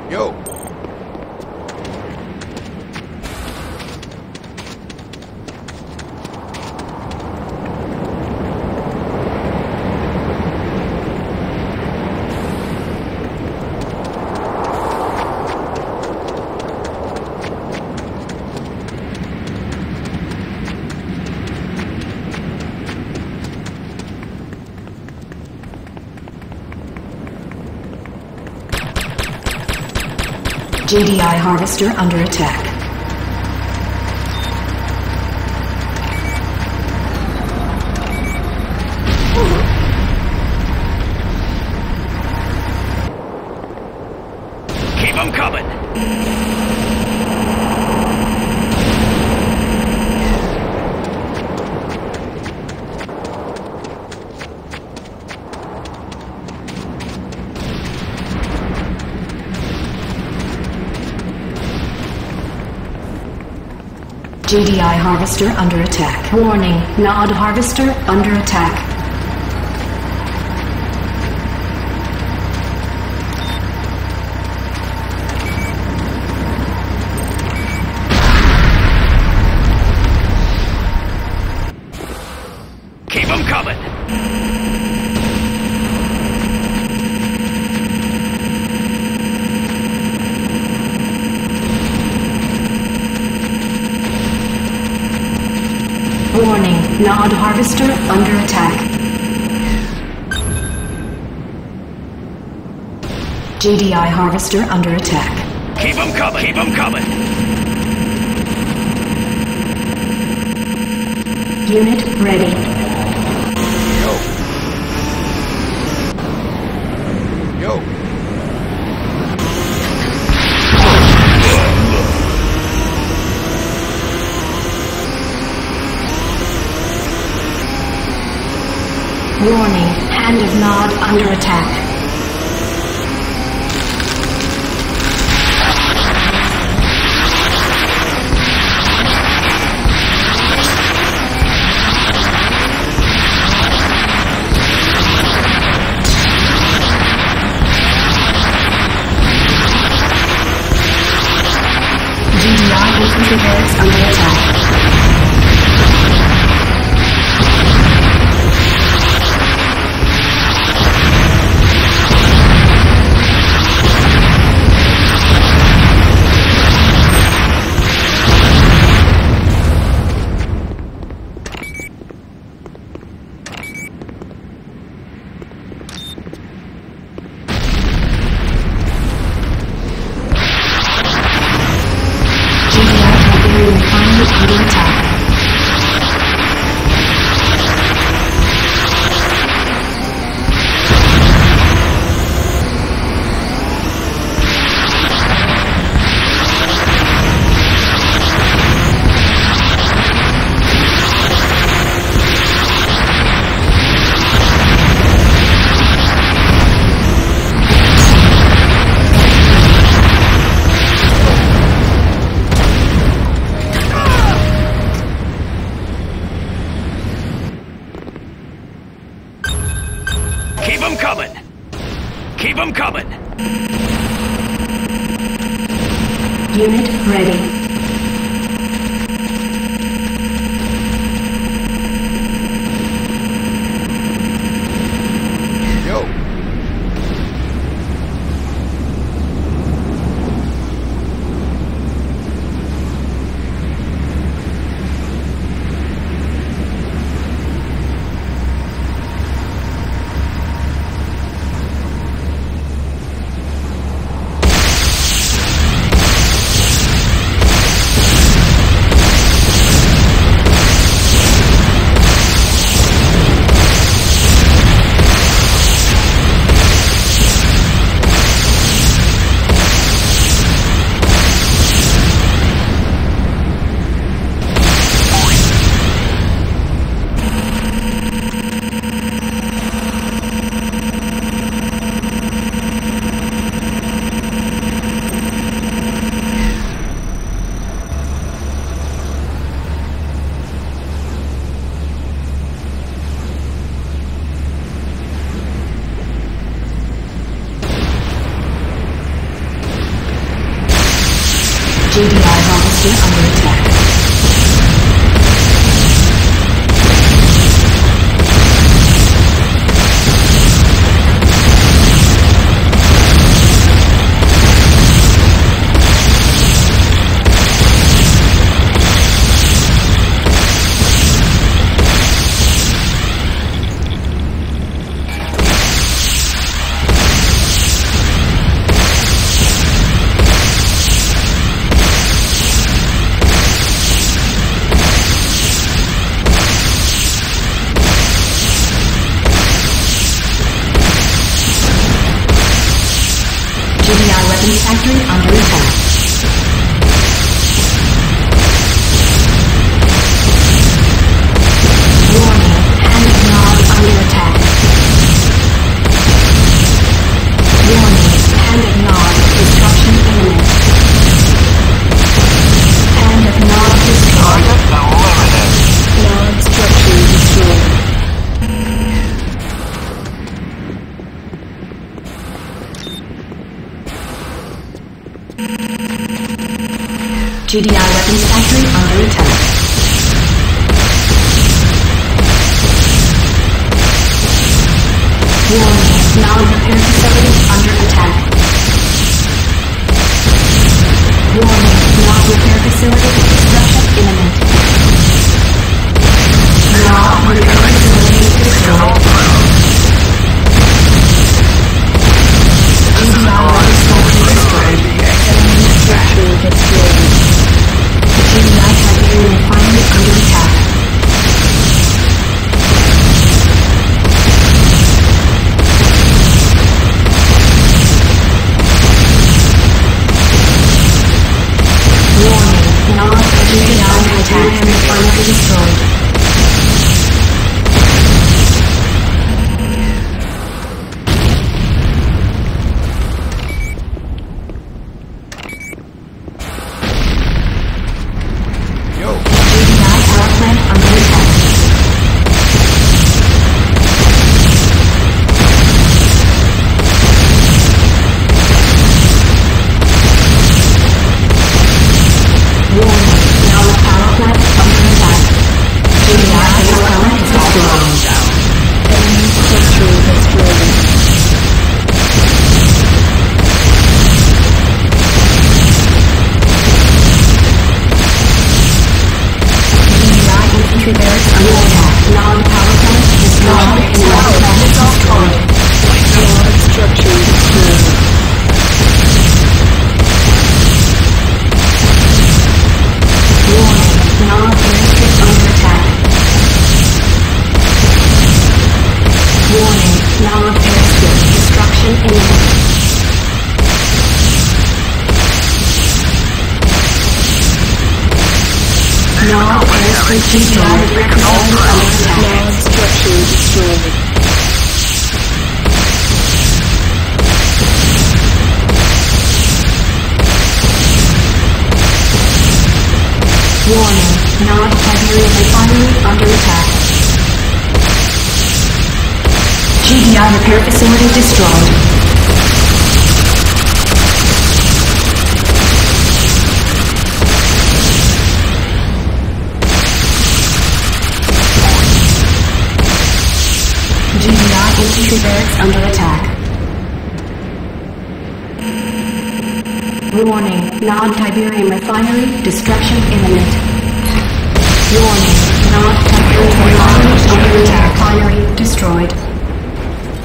Yo. JDI Harvester under attack. Keep them coming! JDI Harvester under attack. Warning, Nod Harvester under attack. Keep them coming! Warning, Nod Harvester under attack. JDI Harvester under attack. Keep them coming! Keep them coming! Unit ready. Yo. Yo. Warning, Hand of Nod under attack. GDI infantry barracks under attack. Under attack. Keep them coming! Keep them coming! Unit ready. Yo. GDI harvester under attack. GDI weapons factory under attack. Warning, hand of Nod under attack. Warning, hand of Nod, destruction imminent. Hand of Nod destroyed. Nod structure destroyed. GDI weapons factory under attack. Warning, now repair facility under attack. Warning, now repair facility destruction imminent. Now repair facility destroyed. GDI weapons factory destroyed. Enemy structure destroyed. GDI Tiberium refinery under attack. Warning, non-GDI Tiberium refinery destroyed. Warning, Nod Tiberium refinery under attack. GDI repair facility destroyed. GDI infantry barracks under attack. Warning, Nod Tiberium refinery destruction imminent. Warning.